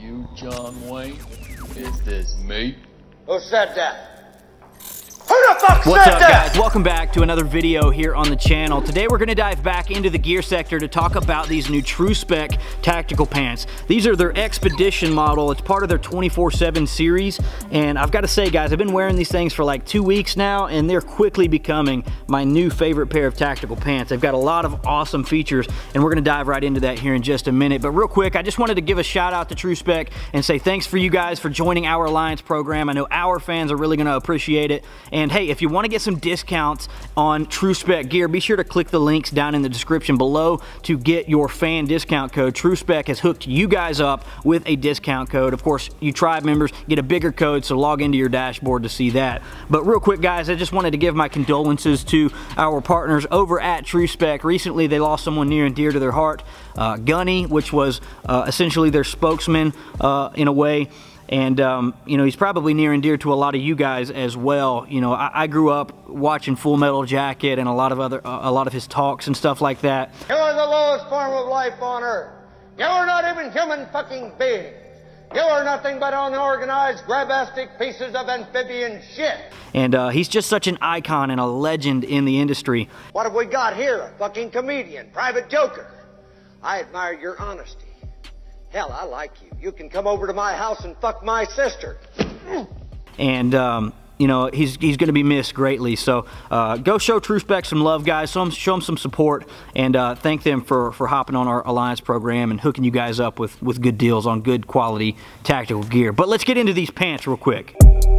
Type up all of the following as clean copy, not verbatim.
you John Wayne? Is this me? Who said that? Who the fuck What's said up, that? guys? Welcome back to another video here on the channel. Today we're going to dive back into the gear sector to talk about these new Tru-Spec tactical pants. These are their Expedition model. It's part of their 24/7 series, and I've got to say, guys, I've been wearing these things for like 2 weeks now, and they're quickly becoming my new favorite pair of tactical pants. They've got a lot of awesome features, and we're going to dive right into that here in just a minute. But real quick, I just wanted to give a shout out to Tru-Spec and say thanks for you guys for joining our Alliance program. I know our fans are really going to appreciate it. And hey, if you want to get some discounts on Tru-Spec gear, be sure to click the links down in the description below to get your fan discount code. Tru-Spec has hooked you guys up with a discount code. Of course, you tribe members get a bigger code, so log into your dashboard to see that. But real quick, guys, I just wanted to give my condolences to our partners over at Tru-Spec. Recently, they lost someone near and dear to their heart, Gunny, which was essentially their spokesman in a way. And, you know, he's probably near and dear to a lot of you guys as well. You know, I grew up watching Full Metal Jacket and a lot of his talks and stuff like that. You are the lowest form of life on Earth. You are not even human fucking beings. You are nothing but unorganized, grabastic pieces of amphibian shit. And he's just such an icon and a legend in the industry. What have we got here? A fucking comedian, private joker. I admire your honesty. Hell, I like you. You can come over to my house and fuck my sister. And, you know, he's going to be missed greatly. So go show Tru-Spec some love, guys. Show them some support, and thank them for hopping on our Alliance program and hooking you guys up with good deals on good quality tactical gear. But let's get into these pants real quick.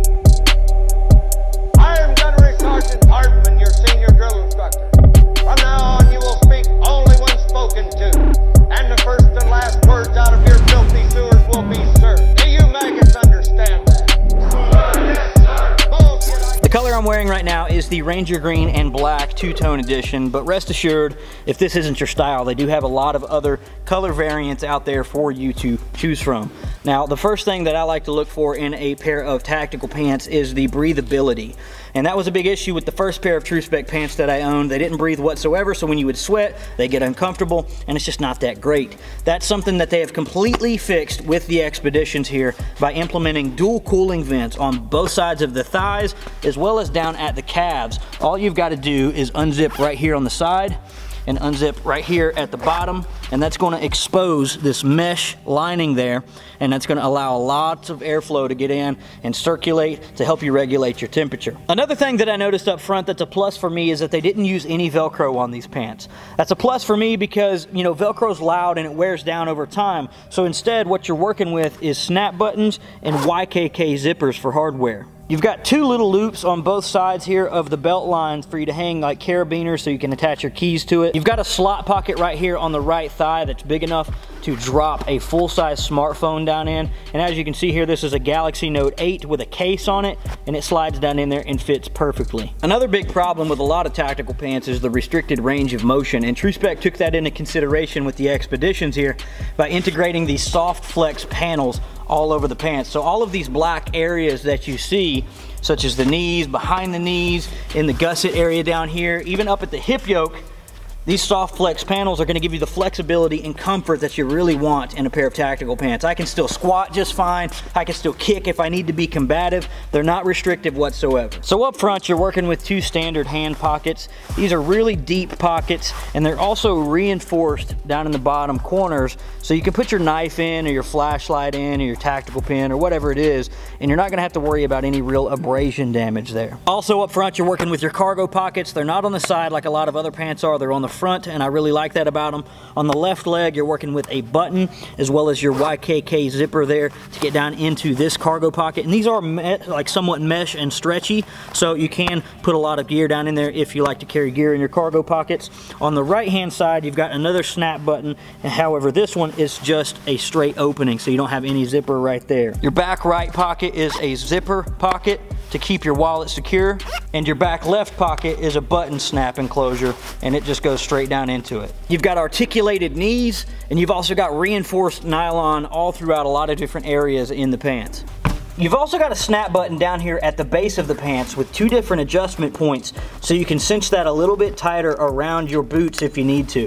I am Gunnery Sergeant Hardman, your senior drill instructor. From now on, you will speak only when spoken to. And the first and last words out of your filthy sewers will be sir. Do you maggots understand that? Sir, yes, sir. Bullshit. The color I'm wearing right now is the Ranger Green and Black two-tone edition, but rest assured, if this isn't your style, they do have a lot of other color variants out there for you to choose from. Now, the first thing that I like to look for in a pair of tactical pants is the breathability. And that was a big issue with the first pair of Tru-Spec pants that I owned. They didn't breathe whatsoever, so when you would sweat, they get uncomfortable, and it's just not that great. That's something that they have completely fixed with the Expeditions here by implementing dual cooling vents on both sides of the thighs as well as down at the calves. All you've got to do is unzip right here on the side and unzip right here at the bottom, and that's going to expose this mesh lining there, and that's going to allow lots of airflow to get in and circulate to help you regulate your temperature. Another thing that I noticed up front that's a plus for me is that they didn't use any Velcro on these pants. That's a plus for me because, you know, Velcro's loud and it wears down over time, so instead what you're working with is snap buttons and YKK zippers for hardware. You've got two little loops on both sides here of the belt lines for you to hang like carabiners so you can attach your keys to it. You've got a slot pocket right here on the right thigh that's big enough to drop a full-size smartphone down in. And as you can see here, this is a Galaxy Note 8 with a case on it, and it slides down in there and fits perfectly. Another big problem with a lot of tactical pants is the restricted range of motion, and Tru-Spec took that into consideration with the Expeditions here by integrating these soft flex panels all over the pants. So all of these black areas that you see, such as the knees, behind the knees, in the gusset area down here, even up at the hip yoke, these soft flex panels are going to give you the flexibility and comfort that you really want in a pair of tactical pants. I can still squat just fine. I can still kick if I need to be combative. They're not restrictive whatsoever. So up front, you're working with two standard hand pockets. These are really deep pockets, and they're also reinforced down in the bottom corners, so you can put your knife in or your flashlight in or your tactical pin or whatever it is, and you're not going to have to worry about any real abrasion damage there. Also up front, you're working with your cargo pockets. They're not on the side like a lot of other pants are. They're on the front, and I really like that about them. On the left leg, you're working with a button as well as your YKK zipper there to get down into this cargo pocket, and these are like somewhat mesh and stretchy, so you can put a lot of gear down in there if you like to carry gear in your cargo pockets. On the right hand side, you've got another snap button, and however this one is just a straight opening, so you don't have any zipper right there. Your back right pocket is a zipper pocket to keep your wallet secure, and your back left pocket is a button snap enclosure, and it just goes straight down into it. You've got articulated knees, and you've also got reinforced nylon all throughout a lot of different areas in the pants. You've also got a snap button down here at the base of the pants with two different adjustment points, so you can cinch that a little bit tighter around your boots if you need to.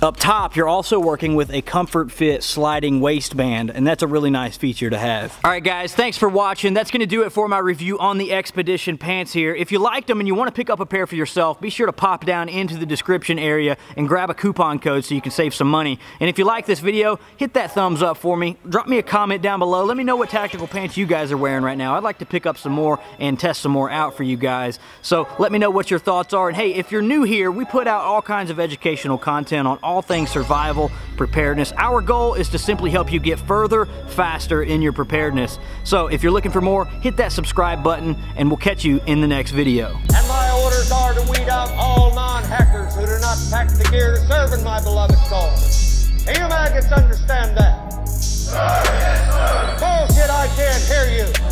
Up top, you're also working with a Comfort Fit sliding waistband, and that's a really nice feature to have. All right, guys, thanks for watching. That's gonna do it for my review on the Expedition pants here. If you liked them and you wanna pick up a pair for yourself, be sure to pop down into the description area and grab a coupon code so you can save some money. And if you like this video, hit that thumbs up for me. Drop me a comment down below. Let me know what tactical pants you guys are wearing right now. I'd like to pick up some more and test some more out for you guys. So let me know what your thoughts are. And hey, if you're new here, we put out all kinds of educational content on all things survival, preparedness. Our goal is to simply help you get further, faster in your preparedness. So if you're looking for more, hit that subscribe button and we'll catch you in the next video. And my orders are to weed out all non-hackers who do not pack the gear to serve in my beloved cause. Do you maggots understand that? Bullshit, I can't hear you.